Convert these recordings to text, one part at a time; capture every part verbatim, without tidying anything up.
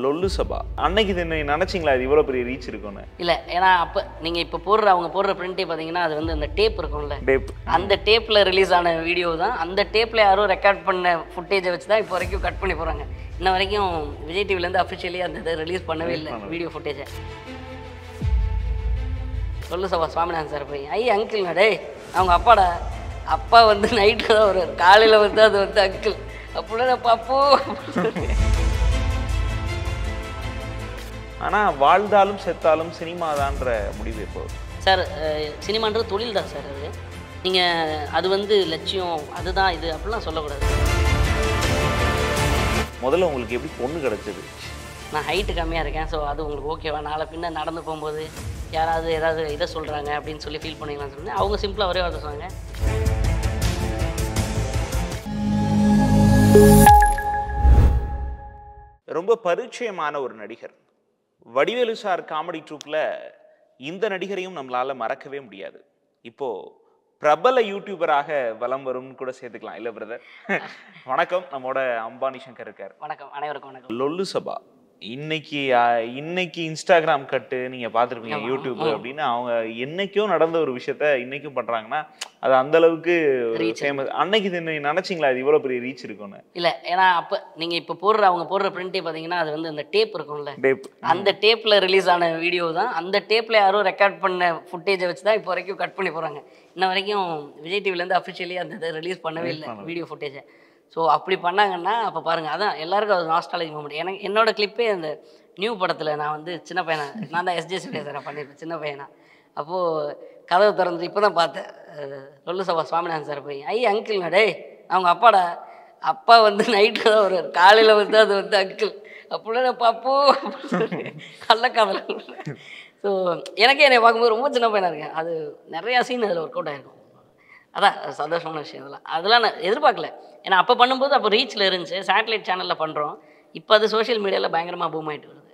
லொல்லு சபா அன்னைக்கு இது நினைச்சிங்களா இது இவ்வளோ பெரிய ரீச் இருக்கும்னு? இல்லை, ஏன்னா அப்போ நீங்கள் இப்போ போடுற அவங்க போடுற பிரிண்டே பார்த்தீங்கன்னா அது வந்து அந்த டேப் இருக்கும்ல, டேப், அந்த டேப்பில் ரிலீஸ் ஆன வீடியோ தான். அந்த டேப்பில் யாரும் ரெக்கார்ட் பண்ண ஃபுட்டேஜை வச்சு தான் இப்போ வரைக்கும் கட் பண்ணி போகிறாங்க. இன்ன வரைக்கும் விஜய் டிவிலேருந்து அஃபிஷியலி அந்த இதை ரிலீஸ் பண்ணவே இல்லை வீடியோ ஃபுட்டேஜை. லொல்லு சபா சுவாமிநாதன் சார் போய் ஐ அங்கிள் டே அவங்க அப்பாடா, அப்பா வந்து நைட்டில் தான் வருவார், காலையில் வந்து அது வந்து அங்கிள் அப்படின்னா பாப்போ. ஆனால் வாழ்ந்தாலும் செத்தாலும் சினிமாதான்ற முடிவு எப்போ? சார் சினிமான்றது தொழில் தான் சார். அது நீங்கள் அது வந்து லட்சியம் அதுதான் இது அப்படிலாம் சொல்லக்கூடாது. முதல்ல உங்களுக்கு எப்படி பொண்ணு கிடச்சிது? நான் ஹைட்டு கம்மியாக இருக்கேன், ஸோ அது உங்களுக்கு ஓகேவா, நாளை பின்ன நடந்து போகும்போது யாராவது ஏதாவது இதை சொல்கிறாங்க அப்படின்னு சொல்லி ஃபீல் பண்ணிக்கலாம்னு சொன்னேன். அவங்க சிம்பிளாக ஒரே வார்த்தை சொன்னாங்க. ரொம்ப பரிச்சயமான ஒரு நடிகர் வடிவேலு சார் காமெடி ட்ரூப்பில் இந்த நடிகரையும் நம்மளால மறக்கவே முடியாது. இப்போ பிரபல யூடியூபராக வலம் வரும்னு கூட சேர்த்துக்கலாம் இல்லை பிரதர்? வணக்கம், நம்மோட அம்பானி சங்கர் இருக்கார். வணக்கம், அனைவருக்கும் வணக்கம். லொல்லு சபா இன்னைக்கு இன்னைக்கு இன்ஸ்டாகிராம் கட்டு நீங்க பார்த்துருப்பீங்க, யூடியூப் அப்படின்னு அவங்க என்னைக்கோ நடந்த ஒரு விஷயத்த இன்னைக்கும் பண்றாங்கன்னா அது அந்த அளவுக்கு ஃபேமஸ். அன்னைக்கு இது நினைச்சிங்களா இது இவ்வளோ பெரிய ரீச் இருக்கும்னு? இல்லை, ஏன்னா அப்போ நீங்கள் இப்போ போடுற அவங்க போடுற பிரிண்டே பார்த்தீங்கன்னா அது வந்து அந்த டேப் இருக்கும்ல, டேப், அந்த டேப்பில் ரிலீஸ் ஆன வீடியோ தான். அந்த டேப்பில் யாரும் ரெக்கார்ட் பண்ண ஃபுட்டேஜை வச்சு தான் இப்போ வரைக்கும் கட் பண்ணி போகிறாங்க. இன்ன வரைக்கும் விஜய் டிவிலேருந்து அஃபிஷியலி அந்த இதை ரிலீஸ் பண்ணவே இல்லை வீடியோ ஃபுட்டேஜை. ஸோ அப்படி பண்ணாங்கன்னா அப்போ பாருங்கள், அதான் எல்லாருக்கும் அது நாஸ்டாலஜி மூமெண்ட். எனக்கு என்னோட கிளிப்பே அந்த நியூ படத்தில் நான் வந்து சின்ன பையனா, நான் தான் எஸ்ஜே சுரேசரை பண்ணியிருப்பேன் சின்ன பையனா. அப்போது கதவை திறந்து இப்போ தான் பார்த்தேன், லொல்லு சபா சுவாமிநாதன் சார் போய் ஐ அங்கிள் டே அவங்க அப்பாடா, அப்பா வந்து நைட்டில் தான் வருவார், காலையில் வந்து அது வந்து அங்கிள் அப்படின்னா பாப்போ கள்ளக்காதல். ஸோ எனக்கே என்னை பார்க்கும்போது ரொம்ப சின்ன பையனாக இருக்கேன். அது நிறையா சீன் அதில் ஒர்க் அவுட் ஆகிருக்கும். அதான் சந்தோஷமான விஷயம். அதெல்லாம் அதெல்லாம் நான் எதிர்பார்க்கல. ஏன்னா அப்போ பண்ணும்போது அப்போ ரீச்சில் இருந்துச்சு, சேட்டலைட் சேனலில் பண்ணுறோம். இப்போ அது சோஷியல் மீடியாவில் பயங்கரமாக பூம் ஆகிட்டு வருது.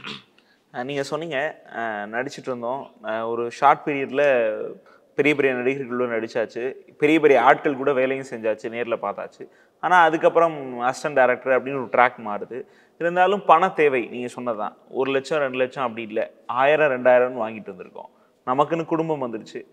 நீங்கள் சொன்னீங்க நடிச்சிட்டு இருந்தோம், ஒரு ஷார்ட் பீரியடில் பெரிய பெரிய நடிகர்களும் நடித்தாச்சு, பெரிய பெரிய ஆட்கள் கூட வேலையும் செஞ்சாச்சு, நேரில் பார்த்தாச்சு. ஆனால் அதுக்கப்புறம் அசிஸ்டன்ட் டைரக்டர் அப்படின்னு ஒரு ட்ராக் மாறுது. இருந்தாலும் பண தேவை நீங்கள் சொன்னதான், ஒரு லட்சம் ரெண்டு லட்சம் அப்படி இல்லை, ஆயிரம் ரெண்டாயிரம்னு வாங்கிட்டு வந்திருக்கோம். நமக்குன்னு குடும்பம் வந்துருச்சு.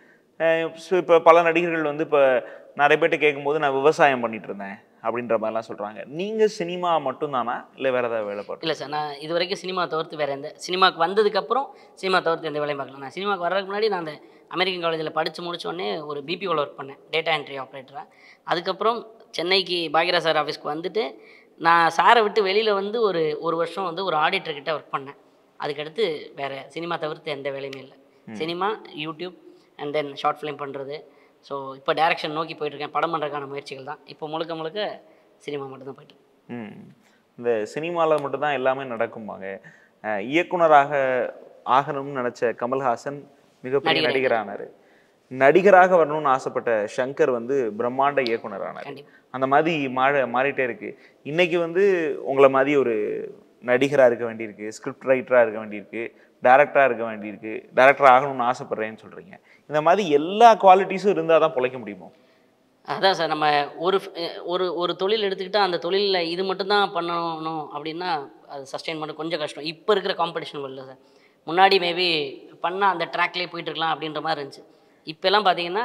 ஸோ இப்போ பல நடிகர்கள் வந்து இப்போ நிறைய பேர்ட்ட கேட்கும்போது நான் விவசாயம் பண்ணிட்டு இருந்தேன் அப்படின்ற மாதிரிலாம் சொல்கிறாங்க. நீங்கள் சினிமா மட்டும்தானா இல்லை வேறு ஏதாவது வேலை பார்த்து? இல்லை சார், நான் இது வரைக்கும் சினிமா தவிர்த்து வேறு எந்த சினிமாவுக்கு வந்ததுக்கப்புறம் சினிமா தவிர்த்து எந்த வேலையும் பார்க்கலாம். நான் சினிமாவுக்கு வர்றதுக்கு முன்னாடி நான் அந்த அமெரிக்கன் காலேஜில் படித்து முடித்தோடனே ஒரு பிபிஓவில் ஒர்க் பண்ணேன், டேட்டா என்ட்ரி ஆப்ரேட்டராக. அதுக்கப்புறம் சென்னைக்கு பாக்யராஜ் சார் ஆஃபீஸ்க்கு வந்துட்டு நான் சாரை விட்டு வெளியில் வந்து ஒரு ஒரு வருஷம் வந்து ஒரு ஆடிட்டர்கிட்ட ஒர்க் பண்ணேன். அதுக்கடுத்து வேறு சினிமா தவிர்த்து எந்த வேலையுமே இல்லை. Cinema, YouTube and then short film பண்ணுறது. ஸோ இப்போ டேரக்ஷன் நோக்கி போயிட்டுருக்கேன், படம் பண்ணுறதுக்கான முயற்சிகள் தான். இப்போ முழுக்க முழுக்க சினிமா மட்டும்தான் போயிட்டு. ம் இந்த சினிமாவில் மட்டும்தான் எல்லாமே நடக்கும்பாங்க. இயக்குனராக ஆகணும்னு நினச்ச கமல்ஹாசன் மிகப்பெரிய நடிகரானார். நடிகராக வரணும்னு ஆசைப்பட்ட ஷங்கர் வந்து பிரம்மாண்ட இயக்குனரானார். அந்த மாதிரி மாற மாறிட்டே இருக்கு. இன்னைக்கு வந்து உங்களை மாதிரி ஒரு நடிகராக இருக்க வேண்டியிருக்கு, ஸ்கிரிப்ட் ரைட்டராக இருக்க வேண்டியிருக்கு, டேரக்டராக இருக்க வேண்டியிருக்கு, டேரக்டர் ஆகணும்னு ஆசைப்பட்றேன்னு சொல்கிறீங்க. இந்த மாதிரி எல்லா குவாலிட்டிஸும் இருந்தால் தான் பிழைக்க முடியுமோ? அதான் சார், நம்ம ஒரு ஒரு ஒரு தொழில் எடுத்துக்கிட்டால் அந்த தொழிலில் இது மட்டும்தான் பண்ணணும் அப்படின்னா அது சஸ்டெயின் பண்ண கொஞ்சம் கஷ்டம். இப்போ இருக்கிற காம்படிஷன் இல்லை சார். முன்னாடி மேபி பண்ணால் அந்த ட்ராக்லேயே போயிட்டுருக்கலாம் அப்படின்ற மாதிரி இருந்துச்சு. இப்போல்லாம் பார்த்தீங்கன்னா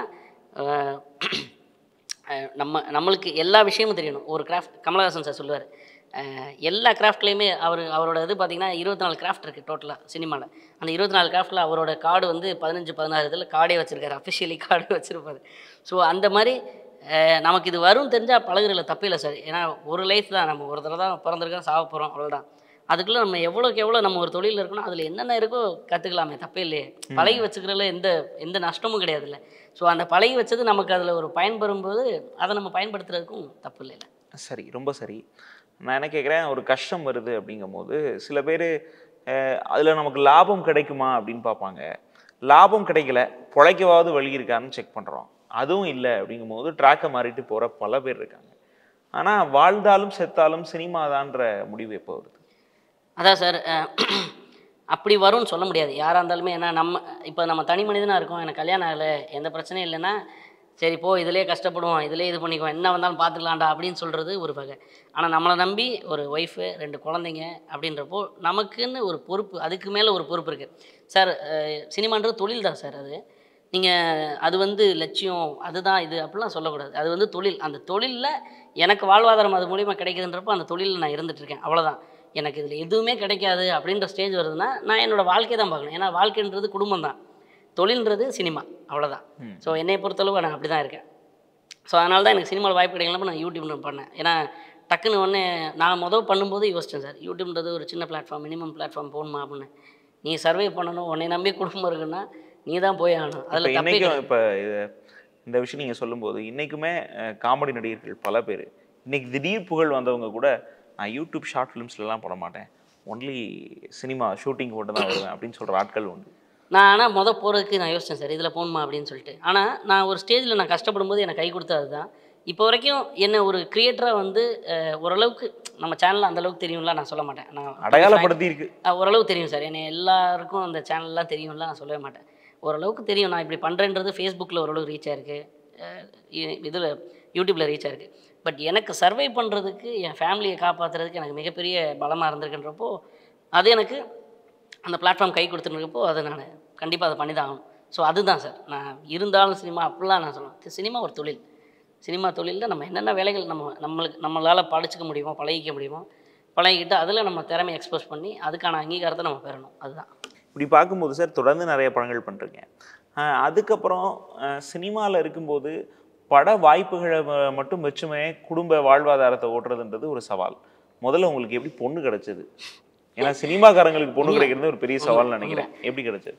நம்ம நம்மளுக்கு எல்லா விஷயமும் தெரியணும். ஒரு கிராஃப்ட் கமலஹாசன் சார் சொல்லுவார், எல்லா கிராஃப்ட்லேயுமே அவர் அவரோட இது பார்த்திங்கன்னா இருபத்தி நாலு கிராஃப்ட் இருக்குது டோட்டலாக சினிமாவில். அந்த இருபத்தி நாலு கிராஃப்டில் அவரோட கார்டு வந்து பதினஞ்சு பதினாறு இதில் கார்டே வச்சுருக்காரு, அஃபிஷியலி கார்டு வச்சுருப்பாரு. ஸோ அந்த மாதிரி நமக்கு இது வரும் தெரிஞ்சால் பழகுறதுல தப்பே இல்லை சார். ஏன்னா ஒரு லைஃப் தான், நம்ம ஒரு தடவை தான் பிறந்திருக்கோம், சாக போகிறோம், அவ்வளோதான். அதுக்குள்ளே நம்ம எவ்வளோக்கு எவ்வளோ நம்ம ஒரு தொழில் இருக்கணும், அதில் என்னென்ன இருக்கோ கற்றுக்கலாமே, தப்பே இல்லையே. பழகி வச்சுக்கிறதுல எந்த எந்த நஷ்டமும் கிடையாது இல்லை. ஸோ அந்த பழகி வச்சது நமக்கு அதில் ஒரு பயன்பெறும்போது அதை நம்ம பயன்படுத்துறதுக்கும் தப்பு இல்லை இல்லை. சரி, ரொம்ப சரி. நான் என்ன கேட்குறேன், ஒரு கஷ்டம் வருது அப்படிங்கும் போது சில பேர் அதில் நமக்கு லாபம் கிடைக்குமா அப்படின்னு பார்ப்பாங்க. லாபம் கிடைக்கல, பிழைக்கவாவது வழி இருக்கான்னு செக் பண்ணுறோம். அதுவும் இல்லை அப்படிங்கும் போது ட்ராக்கை மாறிட்டு போகிற பல பேர் இருக்காங்க. ஆனால் வாழ்ந்தாலும் செத்தாலும் சினிமாதான்ற முடிவு எப்போ வருது? அதான் சார், அப்படி வரும்னு சொல்ல முடியாது யாராக இருந்தாலுமே. ஏன்னா நம்ம இப்போ நம்ம தனி மனிதனாக இருக்கோம், எனக்கு கல்யாணம் ஆகலை, எந்த பிரச்சனையும் இல்லைன்னா சரி போ இதிலே கஷ்டப்படுவோம், இதிலே இது பண்ணிக்குவோம், என்ன வந்தாலும் பார்த்துக்கலாம்டா அப்படின்னு சொல்கிறது ஒரு வகை. ஆனால் நம்மளை நம்பி ஒரு ஒய்ஃபு ரெண்டு குழந்தைங்க அப்படின்றப்போ நமக்குன்னு ஒரு பொறுப்பு, அதுக்கு மேலே ஒரு பொறுப்பு இருக்குது சார். சினிமான்றது தொழில் தான் சார். அது நீங்கள் அது வந்து லட்சியம் அதுதான் இது அப்படிலாம் சொல்லக்கூடாது. அது வந்து தொழில். அந்த தொழிலில் எனக்கு வாழ்வாதாரம் அது மூலிமா கிடைக்குதுன்றப்போ அந்த தொழிலில் நான் இருந்துகிட்ருக்கேன், அவ்வளோதான். எனக்கு இதில் எதுவுமே கிடைக்காது அப்படின்ற ஸ்டேஜ் வருதுன்னா நான் என்னோடய வாழ்க்கையை தான் பார்க்கணும். ஏன்னா வாழ்க்கைன்றது குடும்பம் தான், தொழில்ன்றது சினிமா, அவ்வளோதான். ஸோ என்னை பொறுத்தளவு நான் அப்படி தான் இருக்கேன். ஸோ அதனால தான் எனக்கு சினிமாவில் வாய்ப்பு கிடைக்கலப்போ நான் யூடியூப்னு பண்ணேன். ஏன்னா டக்குன்னு ஒன்று நான் மொதல் பண்ணும்போது யோசித்தேன் சார், யூடியூப்ன்றது ஒரு சின்ன பிளாட்ஃபார்ம், மினிமம் பிளாட்ஃபார்ம் போகணுமா அப்படின்னு. நீ சர்வே பண்ணணும், உன்னை நம்பி குடும்பம் இருக்குன்னா நீ தான் போய் ஆகணும். அதில் இன்றைக்கும் இப்போ இந்த விஷயம் நீங்கள் சொல்லும்போது இன்றைக்குமே காமெடி நடிகர்கள் பல பேர் இன்றைக்கி திடீர் புகழ் வந்தவங்க கூட நான் யூடியூப் ஷார்ட் ஃபிலிம்ஸ்லாம் போட மாட்டேன், ஒன்லி சினிமா ஷூட்டிங் போட்டு தான் வருவேன் அப்படின்னு சொல்கிற ஆட்கள் உண்டு. நான் ஆனால் மொதல் போகிறதுக்கு நான் யோசித்தேன் சார், இதில் போகணுமா அப்படின்னு சொல்லிட்டு. ஆனால் நான் ஒரு ஸ்டேஜில் நான் கஷ்டப்படும் போது எனக்கு கை கொடுத்தது தான். இப்போ வரைக்கும் என்ன ஒரு கிரியேட்டராக வந்து ஓரளவுக்கு நம்ம சேனலில் அந்தளவுக்கு தெரியும்லாம் நான் சொல்ல மாட்டேன். நான் அடையாளப்படுத்தி இருக்கு ஓரளவு தெரியும் சார். என்னை எல்லாருக்கும் அந்த சேனல்லாம் தெரியும்லாம் நான் சொல்லவே மாட்டேன். ஓரளவுக்கு தெரியும் நான் இப்படி பண்ணுறேன்றது. ஃபேஸ்புக்கில் ஓரளவுக்கு ரீச் ஆயிருக்கு, இதில் யூடியூப்பில் ரீச் ஆயிருக்கு. பட் எனக்கு சர்வை பண்ணுறதுக்கு என் ஃபேமிலியை காப்பாற்றுறதுக்கு எனக்கு மிகப்பெரிய பலமாக இருந்திருக்குன்றப்போ அது எனக்கு அந்த பிளாட்ஃபார்ம் கை கொடுத்துருக்கப்போ அதை நான் கண்டிப்பாக அதை பண்ணி தான் ஆகணும். ஸோ அதுதான் சார். நான் இருந்தாலும் சினிமா அப்படிலாம் நான் சொல்லுவேன். சினிமா ஒரு தொழில். சினிமா தொழிலில் நம்ம என்னென்ன வேலைகள் நம்ம நம்மளுக்கு நம்மளால் படிச்சுக்க முடியுமோ, பழகிக்க முடியுமோ, பழகிக்கிட்டு அதில் நம்ம திறமையை எக்ஸ்போஸ் பண்ணி அதுக்கான அங்கீகாரத்தை நம்ம பெறணும். அதுதான். இப்படி பார்க்கும்போது சார் தொடர்ந்து நிறைய படங்கள் பண்ணுறீங்க. அதுக்கப்புறம் சினிமாவில் இருக்கும்போது பட வாய்ப்புகளை மட்டும் வச்சுமே குடும்ப வாழ்வாதாரத்தை ஓட்டுறதுன்றது ஒரு சவால். முதல்ல உங்களுக்கு எப்படி பொண்ணு கிடைச்சது? ஏன்னா சினிமாக்காரங்களுக்கு பொண்ணு கிடைக்கிறது ஒரு பெரிய சவால் நினைக்கிறேன். எப்படி கிடைச்சது?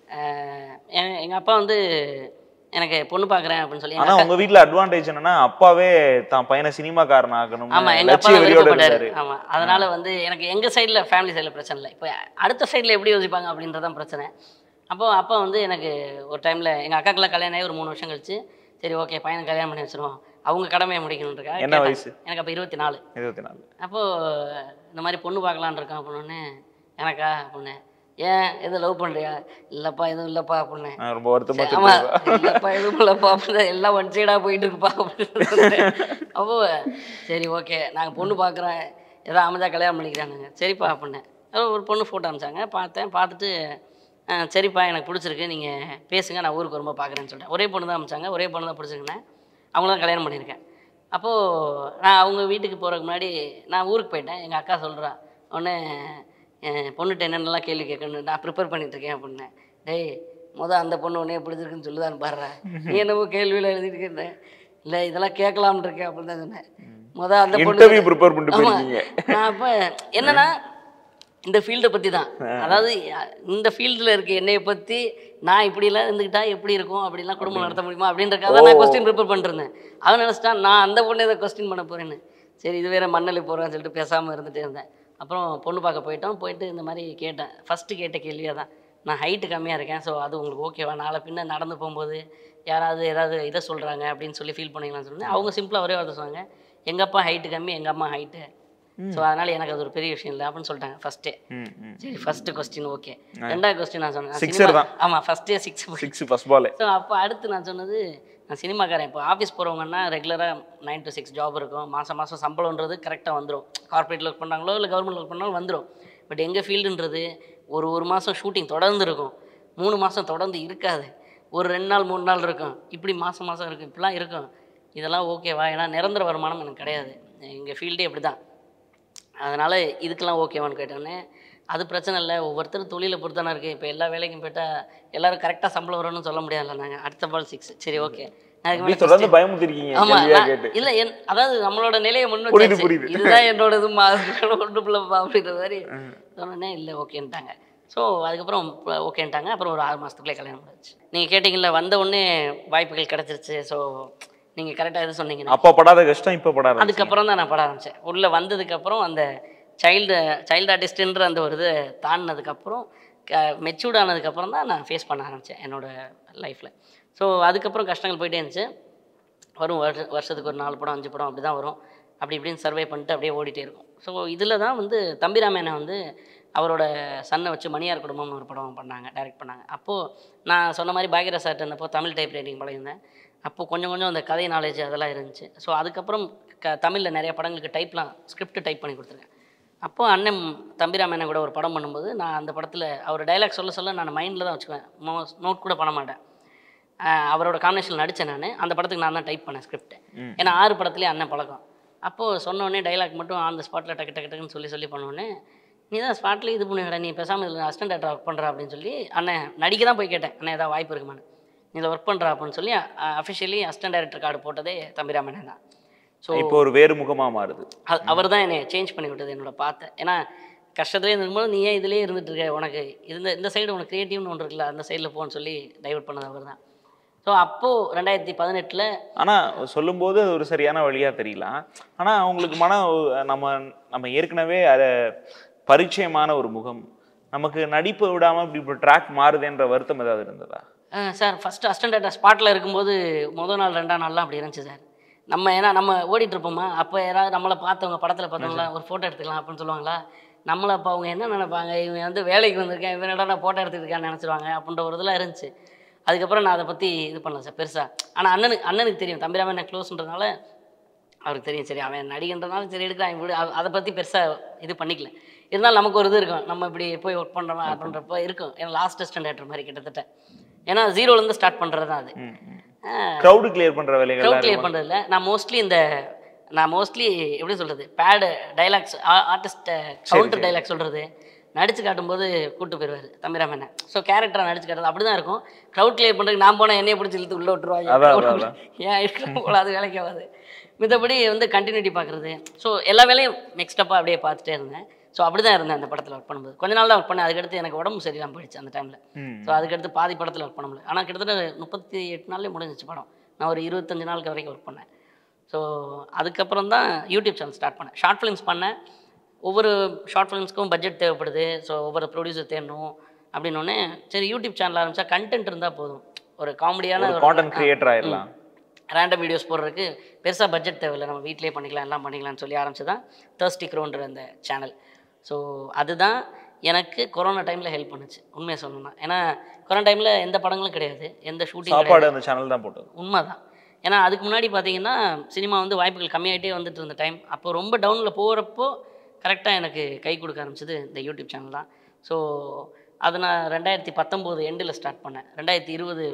எங்கள் அப்பா வந்து எனக்கு பொண்ணு பார்க்குறேன் அப்படின்னு சொல்லி. ஆனால் உங்கள் வீட்டில் அட்வான்டேஜ் என்னன்னா அப்பாவே தான் பையனை சினிமாக்காரன் ஆகணும். ஆமாம், எங்கள் அப்பா விருப்பப்பட்டாரு. ஆமாம், அதனால் வந்து எனக்கு எங்கள் சைடில் ஃபேமிலி சைடில் பிரச்சனை இல்லை. இப்போ அடுத்த சைடில் எப்படி யோசிப்பாங்க அப்படின்றதான் பிரச்சனை. அப்போ அப்பா வந்து எனக்கு ஒரு டைமில் எங்கள் அக்காக்கெல்லாம் கல்யாணம் ஆகி ஒரு மூணு வருஷம் கழிச்சு சரி ஓகே பையனை கல்யாணம் பண்ணி வச்சுருவோம், அவங்க கடமையை முடிக்கணுன்றக்கா. என்ன வயசு? எனக்கு அப்போ இருபத்தி நாலு இருபத்தி நாலு அப்போது இந்த மாதிரி பொண்ணு பார்க்கலான் இருக்கான் அப்படின்னு. எனக்கா அப்படின்னு, ஏன் எதுவும் லவ் பண்ணுறியா? இல்லைப்பா எதுவும் இல்லைப்பா அப்படின்னு. ரொம்ப வருத்தமாக. ஆமாம், இல்லைப்பா எதுவும் இல்லைப்பா அப்படின்னு, எல்லாம் ஒன் சைடாக போயிட்டு இருக்குப்பா அப்படின்னு. அப்போ சரி ஓகே நாங்கள் பொண்ணு பார்க்குறோம், எதாவது அமைஞ்சா கல்யாணம் பண்ணிக்கிறானுங்க. சரிப்பா அப்படின்னு ஒரு பொண்ணு ஃபோட்டோ அனுப்பிச்சாங்க. பார்த்தேன். பார்த்துட்டு சரிப்பா எனக்கு பிடிச்சிருக்கு, நீங்கள் பேசுங்க, நான் ஊருக்கு வரும்போது பார்க்குறேன்னு சொல்லிட்டேன். ஒரே பொண்ணு தான் அனுப்பிச்சாங்க, ஒரே பொண்ணு தான் பிடிச்சிருக்குண்ணே. அவங்கள தான் கல்யாணம் பண்ணியிருக்கேன். அப்போது நான் அவங்க வீட்டுக்கு போகிறதுக்கு முன்னாடி நான் ஊருக்கு போயிட்டேன். எங்கள் அக்கா சொல்கிறா ஒன்று பொண்ணுகிட்ட என்னென்னலாம் கேள்வி கேட்கணும் நான் ப்ரிப்பேர் பண்ணிகிட்ருக்கேன் அப்படின்னு. டேய் மொதல் அந்த பொண்ணு உடனே பிடிச்சிருக்குன்னு சொல்லுதான்னு பாடுறேன், நீ என்னவோ கேள்வியில் எழுதிட்டுருக்கேன். இல்லை இதெல்லாம் கேட்கலாம்னு இருக்கேன் அப்படின்னு தான் சொன்னேன். மொதல் அந்த பொண்ணு ப்ரிப்பேர் பண்ணிட்டு. நான் அப்போ என்னன்னா இந்த ஃபீல்டை பற்றி தான், அதாவது இந்த ஃபீல்டில் இருக்க என்னையை பற்றி நான் இப்படிலாம் இருந்துக்கிட்டா எப்படி இருக்கும், அப்படிலாம் குடும்பம் நடத்த முடியுமா அப்படின்றக்காக நான் கொஸ்டின் ப்ரிப்பேர் பண்ணிருந்தேன். அவன் நினச்சிட்டா நான் அந்த பொண்ணை இதை கொஸ்டின் பண்ண போகிறேன்னு. சரி இது வேறு மண்ணலி போகிறேன்னு சொல்லிட்டு பேசாமல் இருந்துகிட்டே இருந்தேன். அப்புறம் பொண்ணு பார்க்க போயிட்டோம். போயிட்டு இந்த மாதிரி கேட்டேன். ஃபஸ்ட்டு கேட்ட கேள்வியாக தான், நான் ஹைட்டு கம்மியாக இருக்கேன், ஸோ அது உங்களுக்கு ஓகேவா, நாளை பின்ன நடந்து போகும்போது யாராவது ஏதாவது இதை சொல்கிறாங்க அப்படின்னு சொல்லி ஃபீல் பண்ணிக்கலாம்னு சொன்னேன். அவங்க சிம்பிளாக ஒரே வார்த்தை சொன்னாங்க, எங்கள் அப்பா ஹைட்டு கம்மி, எங்கள் அம்மா ஹைட்டு, ஸோ அதனால் எனக்கு அது ஒரு பெரிய விஷயம் இல்லை அப்படின்னு சொல்லிட்டாங்க ஃபஸ்ட்டே. சரி ஃபஸ்ட்டு கொஸ்டின் ஓகே. ரெண்டாவது கொஸ்டின் நான் சொன்னேன், ஆமாம் ஃபஸ்ட்டே six six first ball. So அப்போ அடுத்து நான் சொன்னது, நான் சினிமாக்காரன். இப்போ ஆஃபீஸ் போகிறவங்கன்னா ரெகுலராக நைன் டு சிக்ஸ் ஜாப் இருக்கும், மாதம் மாதம் சம்பளம்ன்றது கரெக்டாக வந்துடும். கார்பரேட்டில் ஒர்க் பண்ணுறாங்களோ இல்லை கவர்மெண்ட் ஒர்க் பண்ணாலும் வந்துடும். பட் எங்கள் ஃபீல்டுன்றது ஒரு ஒரு மாதம் ஷூட்டிங் தொடர்ந்து இருக்கும், மூணு மாதம் தொடர்ந்து இருக்காது, ஒரு ரெண்டு நாள் மூணு நாள் இருக்கும், இப்படி மாதம் மாதம் இருக்கும், இப்படிலாம் இருக்கும். இதெல்லாம் ஓகேவா? ஏன்னா நிரந்தர வருமானம் எனக்கு கிடையாது, எங்கள் ஃபீல்டே அப்படி தான். அதனால் இதுக்கெல்லாம் ஓகேவான்னு கேட்டோன்னே அது பிரச்சனை இல்லை, ஒவ்வொருத்தரும் தொழிலை பொறுத்து தானே இருக்குது. இப்போ எல்லா வேலைக்கும் போயிட்டால் எல்லோரும் கரெக்டாக சம்பளம் வரணும்னு சொல்ல முடியாதுல்ல. நாங்கள் அடுத்த பால் சிக்ஸ் சரி ஓகே. தொடர்ந்து பயமுறுத்திருக்கீங்க. ஆமாம் இல்லை என் அதாவது நம்மளோட நிலையை முன்னே இதுதான் என்னோட இது ஒன்று பிள்ளைப்பா அப்படின்ற மாதிரி சொன்னோன்னே இல்லை ஓகேன்ட்டாங்க. ஸோ அதுக்கப்புறம் ஓகேன்ட்டாங்க. அப்புறம் ஒரு ஆறு மாதத்துக்குள்ளே கல்யாணம் முடிச்சு. நீங்கள் கேட்டிங்கல்ல வந்த உடனே வாய்ப்புகள் கிடச்சிருச்சு. ஸோ நீங்கள் கரெக்டாக எது சொன்னீங்க, அப்போ படாத கஷ்டம் இப்போ படாத. அதுக்கப்புறம் தான் நான் பட ஆரம்பித்தேன். உள்ளே வந்ததுக்கப்புறம் அந்த சைல்டு சைல்டு ஆர்டிஸ்ட்டுன்ற அந்த ஒரு இது தாண்டினதுக்கப்புறம் க மெச்சூர்ட் ஆனதுக்கப்புறம் தான் நான் ஃபேஸ் பண்ண ஆரம்பித்தேன் என்னோடய லைஃப்பில். ஸோ அதுக்கப்புறம் கஷ்டங்கள் போயிட்டே இருந்துச்சு. வரும் வருஷ வருஷத்துக்கு ஒரு நாலு படம் அஞ்சு படம் அப்படி தான் வரும். அப்படி இப்படின்னு சர்வே பண்ணிட்டு அப்படியே ஓடிட்டே இருக்கும். ஸோ இதில் தான் வந்து தம்பிராமேனை வந்து அவரோட சன்னை வச்சு மணியார் குடும்பம்னு ஒரு படம் பண்ணாங்க, டைரக்ட் பண்ணாங்க. அப்போது நான் சொன்ன மாதிரி பாக்யராஜ் சார்ட்ட இருந்தப்போ தமிழ் டைப் ரைட்டிங் பழகிருந்தேன். அப்போது கொஞ்சம் கொஞ்சம் அந்த கதை நாலேஜ் அதெல்லாம் இருந்துச்சு. ஸோ அதுக்கப்புறம் க தமிழில் நிறைய படங்களுக்கு டைப்லாம் ஸ்கிரிப்ட் டைப் பண்ணி கொடுத்துருக்கேன். அப்போது அண்ணன் தம்பிராமண்ணன் கூட ஒரு படம் பண்ணும்போது நான் அந்த படத்தில் அவர் டைலாக் சொல்ல சொல்ல நான் மைண்டில் தான் வச்சுக்குவேன், மோஸ்ட் நோட் கூட பண்ண மாட்டேன். அவரோட காம்பினேஷனில் நடித்தேன் நான். அந்த படத்துக்கு நான் தான் டைப் பண்ணேன் ஸ்கிரிப்ட். ஏன்னா ஆறு படத்துலேயே அண்ணன் பழக்கம். அப்போது சொன்னோடனே டைலாக் மட்டும் ஆன் த ஸ்பாட்டில் டக்கு டக்கு டக்குன்னு சொல்லி சொல்லி பண்ணோடனே, நீ தான் ஸ்பாட்லேயே இது பண்ணுவிடா, நீ பேசாமல் இதில் அசிஸ்டன்ட் டேரக்டர் ஒர்க் பண்ணுறா அப்படின்னு சொல்லி அண்ணன் நடிக்க தான் போய் கேட்டேன், அண்ணன் ஏதாவது வாய்ப்பு இருக்குமான்னு. நீ இதில் ஒர்க் பண்ணுறா அப்படின்னு சொல்லி அஃபிஷியலி அசிஸ்டன்ட் டேரக்டர் கார்டு போட்டதே தம்பிராமண்ணன் தான். ஸோ இப்போ ஒரு வேறு முகமாக மாறுது. அவர் தான் என்னை சேஞ்ச் பண்ணி விட்டது என்னோட பார்த்த. ஏன்னா கஷ்டத்துலேயே இருக்கும்போது நீ ஏன் இதுலேயே இருந்துட்டு இருக்க, உனக்கு இந்த இந்த சைடு உனக்கு க்ரியேட்டிவ்னு ஒன்று இருக்குல்ல, அந்த சைடில் போன்னு சொல்லி டைவர்ட் பண்ணது அவர் தான். ஸோ அப்போது ரெண்டாயிரத்தி பதினெட்டில் ஆனால் சொல்லும்போது அது ஒரு சரியான வழியாக தெரியலாம். ஆனால் அவங்களுக்கு மன நம்ம நம்ம ஏற்கனவே அதை பரிச்சயமான ஒரு முகம் நமக்கு நடிப்பு விடாமல் இப்படி இப்போ ட்ராக் மாறுதுன்ற வருத்தம் ஏதாவது இருந்ததா? சார் ஃபஸ்ட்டு அசிஸ்டன்ட் டேரக்டர் ஸ்பாட்டில் இருக்கும்போது முதல் நாள் ரெண்டாம் நாள்லாம் அப்படி இருந்துச்சு சார். நம்ம ஏன்னா நம்ம ஓடிட்டு இருப்போமா, அப்போ யாராவது நம்மளை பார்த்தவங்க படத்தில் பார்த்தவங்களா ஒரு ஃபோட்டோ எடுத்துக்கலாம் அப்படின்னு சொல்லுவாங்களா, நம்மளை அப்போ அவங்க என்ன நினைப்பாங்க, இவன் வந்து வேலைக்கு வந்திருக்கேன், இவன் என்னடா நான் ஃபோட்டோ எடுத்துட்டு இருக்கான்னு நினச்சிருவாங்க அப்படின்ற ஒரு இதெல்லாம் இருந்துச்சு. அதுக்கப்புறம் நான் அதை பற்றி இது பண்ணல சார் பெருசாக. ஆனால் அண்ணனுக்கு அண்ணனுக்கு தெரியும், தம்பிராமன் என்ன க்ளோஸ்ன்றதுனால அவருக்கு தெரியும், சரி அவன் நடிகன்றனால சரி எடுக்கிறான் இப்படி, அதை பற்றி பெருசாக இது பண்ணிக்கல. இருந்தாலும் நமக்கு ஒரு இது இருக்கும், நம்ம இப்படி போய் ஒர்க் பண்ணுறோமா அப்படின்றப்ப இருக்கும். ஏன்னா லாஸ்ட் அசிஸ்டன்ட் டேரக்டர் மாதிரி கிட்டத்தட்ட, ஏன்னா ஜீரோலேருந்து ஸ்டார்ட் பண்ணுறது தான் அது. க்ரௌடு கிளியர் பண்ணுற வேலைகள் க்ரௌட் கிளியர் பண்ணுறதில்ல. நான் மோஸ்ட்லி இந்த நான் மோஸ்ட்லி எப்படி சொல்கிறது, bad dialogues artist counter dialogue சொல்கிறது நடிச்சு காட்டும்போது கூப்பிட்டு போயிடுவார் தம்பிராமண்ணன். ஸோ கேரக்டராக நடிச்சு காட்டுறது அப்படி தான் இருக்கும். க்ரௌட் கிளியர் பண்ணுறதுக்கு நான் போனால் என்னையை பிடிச்சி இழுத்து உள்ளே விட்டுருவாங்க, ஏன் இருக்கிற போல அது வேலைக்கு ஆகாது. மித்தபடி வந்து கண்டினியூட்டி பார்க்குறது. ஸோ எல்லா வேலையும் மிக்ஸ்டப்பாக அப்படியே பார்த்துட்டே இருந்தேன். ஸோ அப்படி தான் இருந்தேன் அந்த படத்தில் ஒர்க் பண்ணும்போது. கொஞ்ச நாள் தான் ஒர்க் பண்ணேன். அதுக்கடுத்து எனக்கு உடம்பு சரியில்லாமல் போயிடுச்சு அந்த டைமில். ஸோ அதுக்கடுத்து பாதி படத்தில் ஒர்க் பண்ண முடியல. ஆனால் கிட்டத்தட்ட முப்பத்தி எட்டு நாள்லேயே முடிஞ்சிச்சு படம். நான் ஒரு இருபத்தஞ்சு நாளுக்கு வரைக்கும் ஒர்க் பண்ணேன். ஸோ அதுக்கப்புறம் தான் யூடியூப் சேனல் ஸ்டார்ட் பண்ணேன். ஷார்ட் ஃபிலிம்ஸ் பண்ணேன். ஒவ்வொரு ஷார்ட் ஃபிலிம்ஸ்க்கும் பட்ஜெட் தேவைப்படுது. ஸோ ஒவ்வொரு ப்ரொடியூசர் தேடணும் அப்படின்னோடனே சரி யூடியூப் சேனல் ஆரம்பித்தா கண்டென்ட் இருந்தால் போதும், ஒரு காமெடியான கான்டென்ட் கிரியேட்டர் ஆகிடலாம், ரேண்டம் வீடியோஸ் போடுறதுக்கு பெருசாக பட்ஜெட் தேவையில்லை, நம்ம வீட்டிலே பண்ணிக்கலாம் எல்லாம் பண்ணிக்கலாம்னு சொல்லி ஆரம்பிச்சு தான் ThirstyCrowன்ற அந்த சேனல். ஸோ அதுதான் எனக்கு கொரோனா டைமில் ஹெல்ப் பண்ணுச்சு உண்மையை சொல்லணும்னா. ஏன்னா கொரோனா டைமில் எந்த படங்களும் கிடையாது, எந்த ஷூட்டிங் சாப்பாடு அந்த சேனல் தான் போட்டது. உண்மை தான். ஏன்னா அதுக்கு முன்னாடி பார்த்தீங்கன்னா சினிமா வந்து வாய்ப்புகள் கம்மியாகிட்டே வந்துட்டு இருந்த டைம். அப்போ ரொம்ப டவுனில் போகிறப்போ கரெக்டாக எனக்கு கை கொடுக்க ஆரம்பிச்சது இந்த யூடியூப் சேனல் தான். ஸோ அது நான் ரெண்டாயிரத்தி பத்தொம்போது எண்டில் ஸ்டார்ட் பண்ணேன். ரெண்டாயிரத்தி இருபது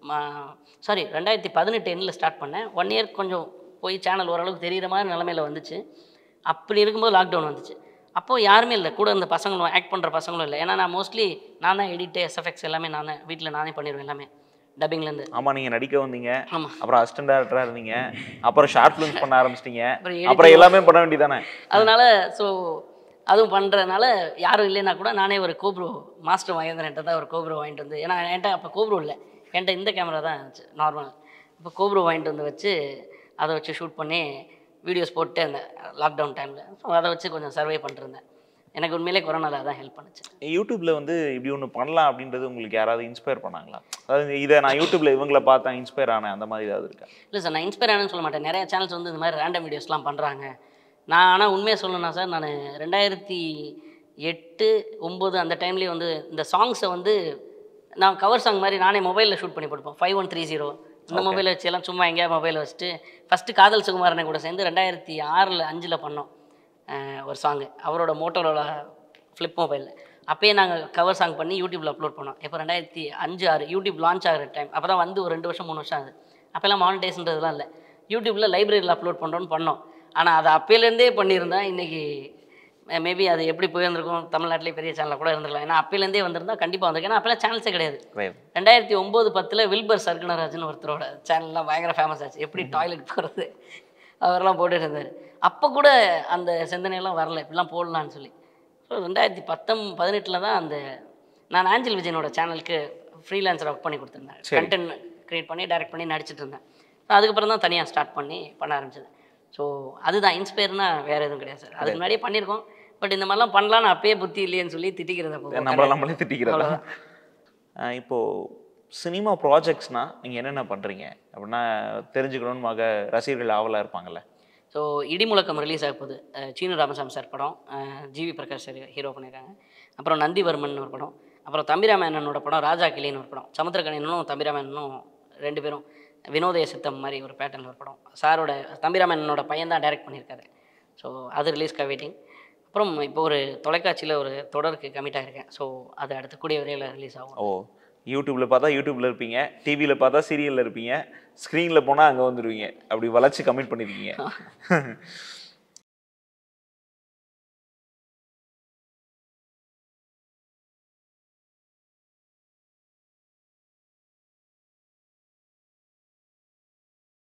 சாரி ரெண்டாயிரத்தி பதினெட்டு எண்டில் ஸ்டார்ட் பண்ணேன். ஒன் இயர் கொஞ்சம் போய் சேனல் ஓரளவுக்கு தெரிகிற மாதிரி நிலமையில் வந்துச்சு. அப்படி இருக்கும்போது லாக்டவுன் வந்துச்சு. அப்போது யாருமே இல்லை, கூட இந்த பசங்களும் ஆக்ட் பண்ணுற பசங்களும் இல்லை. ஏன்னா நான் மோஸ்ட்லி நான் தான் எடிட்டு எஸ்எஃப்எக்ஸ் எல்லாமே நான் தான் வீட்டில் நானே பண்ணிடுவேன் எல்லாமே டப்பிங்லேருந்து. ஆமாம், நீங்கள் நடிக்க வந்தீங்க, ஆமாம், அப்புறம் அசிஸ்டன்ட் டேரக்டராக இருந்தீங்க, அப்புறம் ஷார்ட் ஃபிலிம்ஸ் பண்ண ஆரம்பிச்சிட்டிங்க, அப்புறம் எல்லாமே பண்ண வேண்டியதானே. அதனால ஸோ அதுவும் பண்ணுறதுனால யாரும் இல்லைன்னா கூட நானே ஒரு கோப்ரோ மாஸ்டர் வாங்கியிருந்தேன். தான் ஒரு கோப்ரோ வாங்கிட்டு வந்து, ஏன்னா என்கிட்ட அப்போ கோப்ரோ இல்லை, என்கிட்ட இந்த கேமரா தான் இருந்துச்சு நார்மல். இப்போ கோப்ரோ வாங்கிட்டு வந்து வச்சு அதை வச்சு ஷூட் பண்ணி வீடியோஸ் போட்டு அந்த லாக்டவுன் டைமில் ஸோ அதை வச்சு கொஞ்சம் சர்வே பண்ணிருந்தேன். எனக்கு உண்மையிலே கொரோனாவில் அதான் ஹெல்ப் பண்ணுச்சு. யூடியூப்பில் வந்து இப்படி ஒன்று பண்ணலாம் அப்படின்றது உங்களுக்கு யாராவது இன்ஸ்பயர் பண்ணாங்களா? அதாவது இதை நான் யூடியூப்பில் இவங்களை பார்த்தேன் இன்ஸ்பயர் ஆனேன் அந்த மாதிரி ஏதாவது இருக்கா? இல்லை சார், நான் இன்ஸ்பயர் ஆனேன்னு சொல்ல மாட்டேன். நிறைய சேனல்ஸ் வந்து இந்த மாதிரி ரேண்டம் வீடியோஸ்லாம் பண்ணுறாங்க. நான் ஆனால் உண்மையை சொல்லணும்னா சார், நான் ரெண்டாயிரத்தி எட்டு ஒம்பது அந்த டைம்லேயே வந்து இந்த சாங்ஸை வந்து நான் கவர் சாங் மாதிரி நானே மொபைலில் ஷூட் பண்ணி போட்டுப்போம். ஃபைவ் ஒன் த்ரீ ஜீரோ இந்த மொபைலை வச்சு எல்லாம் சும்மா எங்கேயா மொபைலை வச்சுட்டு ஃபஸ்ட்டு காதல் சுகுமாரனை கூட சேர்ந்து ரெண்டாயிரத்தி ஆறில் அஞ்சில் பண்ணோம் ஒரு சாங்கு அவரோட மோட்டோரோட ஃப்ளிப் மொபைலில். அப்போயே நாங்கள் கவர் சாங் பண்ணி யூடியூப்பில் அப்லோட் பண்ணோம். இப்போ ரெண்டாயிரத்தி அஞ்சு ஆறு யூடியூப் லான்ச் ஆகிற டைம். அப்போ தான் வந்து ஒரு ரெண்டு வருஷம் மூணு வருஷம் ஆகுது. அப்போல்லாம் மானிடைஸ்ன்றதுலாம் இல்லை, யூடியூப்பில் லைப்ரரியில் அப்லோட் பண்ணுறோன்னு பண்ணோம். ஆனால் அதை அப்போலேருந்தே பண்ணியிருந்தேன். இன்றைக்கி மேபி அது எப்படி போயிருந்திருக்கும், தமிழ்நாட்டிலே பெரிய சேனலில் கூட இருந்திருக்கலாம். ஏன்னா அப்போலேருந்தே வந்திருந்தா கண்டிப்பாக வந்திருக்கேன். ஏன்னா அப்போல்லாம் சேனல்ஸே கிடையாது. ரெண்டாயிரத்தி ஒம்பது பத்தில் வில்பர் சர்க்குணராஜன் ஒருத்தரோட சேனல்லாம் பயங்கர ஃபேமஸ் ஆச்சு, எப்படி டாய்லெட் போகிறது அவரெல்லாம் போட்டுட்டு இருந்தார். அப்போ கூட அந்த சிந்தனையெல்லாம் வரல இப்படிலாம் போடலான்னு சொல்லி. ஸோ ரெண்டாயிரத்தி பத்தொம் பதினெட்டில் தான் அந்த நான் ஆஞ்சல் விஜயனோட சேனலுக்கு ஃப்ரீலான்சர் ஒர்க் பண்ணி கொடுத்துருந்தேன். கண்டென்ட் க்ரியேட் பண்ணி டைரக்ட் பண்ணி நடிச்சிட்டு இருந்தேன். ஸோ அதுக்கப்புறம் தான் தனியாக ஸ்டார்ட் பண்ணி பண்ண ஆரம்பிச்சது. ஸோ அதுதான் இன்ஸ்பயர்னா வேறு எதுவும் கிடையாது சார். அதுக்கு முன்னாடியே பண்ணியிருக்கோம், பட் இந்த மாதிரிலாம் பண்ணலான்னு அப்பயே புத்தி இல்லையேன்னு சொல்லி திட்டிக்கிறத நம்மள நம்மளே திட்டிக்கிறதா. இப்போது சினிமா ப்ராஜெக்ட்ஸ்னால் நீங்கள் என்னென்ன பண்ணுறீங்க அப்படின்னா தெரிஞ்சுக்கணும்னு மக ரசிகர்கள் ஆவலாக இருப்பாங்கள்ல. ஸோ இடிமுழக்கம் ரிலீஸ் ஆக போகுது. சீனு ராமசாமி சார் படம், ஜிவி பிரகாஷ் சார் ஹீரோ பண்ணியிருக்காங்க. அப்புறம் நந்திவர்மன் ஒரு படம், அப்புறம் தம்பிராமண்ணனோட படம் ராஜா கிளின்னு ஒரு படம். சமுத்திரக்கணியனும் தம்பிராமண்ணனும் ரெண்டு பேரும் வினோதய சித்தம் மாதிரி ஒரு பேட்டர்னில் ஒரு படம். சாரோட தம்பிராமனோட பையன் தான் டைரக்ட் பண்ணியிருக்காரு. ஸோ அது ரிலீஸ்க்காக வெயிட்டிங். அப்புறம் இப்போ ஒரு தொலைக்காட்சியில் ஒரு தொடருக்கு கமிட் ஆகிருக்கேன். ஸோ அது அடுத்த கூடிய விரைவில் ரிலீஸ் ஆகும். ஓ, யூடியூப்பில் பார்த்தா யூடியூப்பில் இருப்பீங்க, டிவியில் பார்த்தா சீரியலில் இருப்பீங்க, ஸ்க்ரீனில் போனால் அங்கே வந்துடுவீங்க. அப்படி வளர்ச்சி கமிட் பண்ணியிருக்கீங்க.